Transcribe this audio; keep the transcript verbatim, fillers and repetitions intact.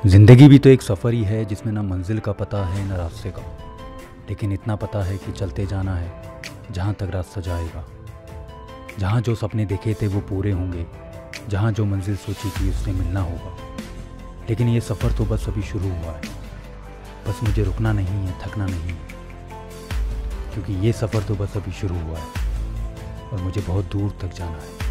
ज़िंदगी भी तो एक सफ़र ही है जिसमें ना मंजिल का पता है ना रास्ते का, लेकिन इतना पता है कि चलते जाना है जहाँ तक रास्ता जाएगा। जहाँ जो सपने देखे थे वो पूरे होंगे, जहाँ जो मंजिल सोची थी उससे मिलना होगा। लेकिन ये सफ़र तो बस अभी शुरू हुआ है, बस मुझे रुकना नहीं है, थकना नहीं है, क्योंकि ये सफ़र तो बस अभी शुरू हुआ है और मुझे बहुत दूर तक जाना है।